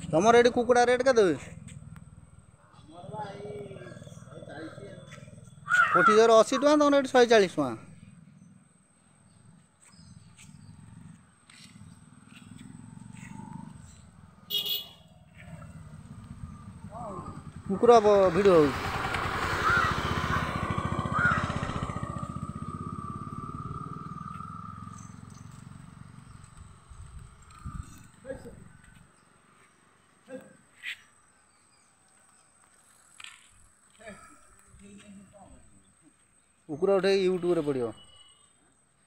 तुमर ये कुकुड़ा रेट के कोठी जर 80 टका तुम ये 140 टका कुकुरा भिड़ हो कुकुरा उठे यूट्यूब रे पड़ो।